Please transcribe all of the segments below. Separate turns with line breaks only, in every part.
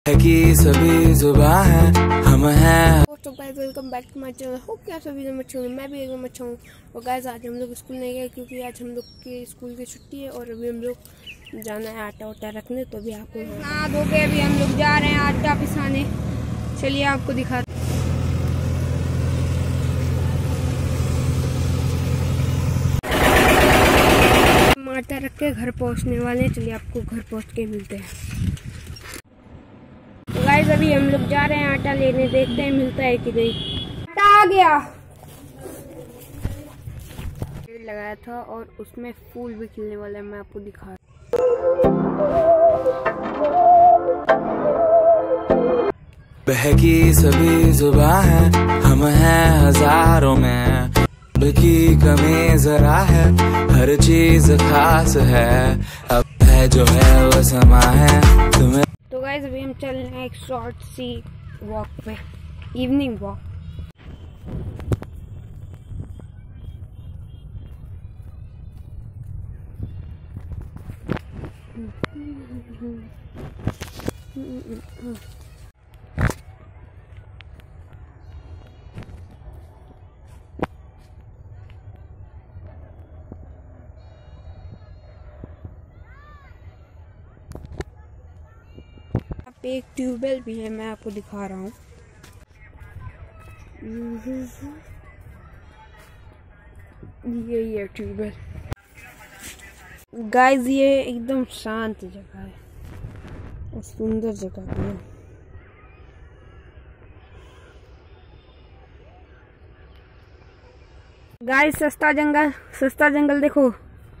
है कि सभी जुबान है हम हैं।
तो guys welcome back to my channel. Hope कि आप सभी एकदम अच्छे होंगे, मैं भी एकदम अच्छा हूँ। और गाइस आज हम लोग स्कूल नहीं गए क्योंकि आज हम लोग के स्कूल की छुट्टी है और अभी हम लोग जाना है आटा वाटा रखने। तो अभी आपको नहा धो के अभी हम लोग जा रहे हैं आटा पिसाने। चलिए आपको दिखा आटा रख के घर पहुँचने वाले हैं। चलिए आपको घर पहुँच के मिलते हैं। गाइस अभी हम लोग जा रहे हैं आटा लेने, देखते हैं मिलता है कि नहीं। आटा आ गया, पेड़ लगाया था और उसमें फूल भी खिलने वाला है, मैं आपको दिखा।
बहकी सभी जुबान है हम हैं हजारों में, की कमी जरा है, हर चीज खास है, अब है जो है वो समा है तुम्हें।
तो गाइस अभी हम चल रहे हैं एक शॉर्ट सी वॉक पे, इवनिंग वॉक। एक ट्यूबवेल भी है, मैं आपको दिखा रहा हूँ। ये ट्यूबवेल गाइस, ये एकदम शांत जगह है और सुंदर जगह भी है। गाइस सस्ता जंगल देखो।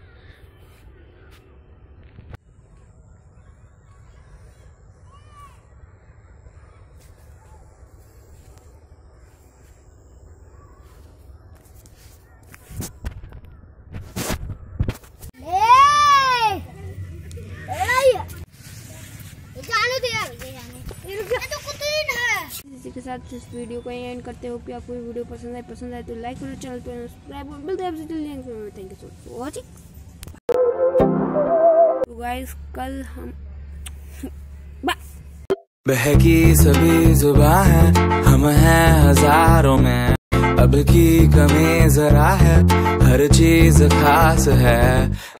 इसी के साथ इस वीडियो को एंड करते हो कि आपको वीडियो पसंद आए तो लाइक करो, चैनल पर सब्सक्राइब और मिलते हैं आपसे जल्दी। Thank you so much for watching. तो गाइस कल हम
बहकी सभी जुबान है हम हैं हजारों में, अब की कमी जरा है, हर चीज खास है।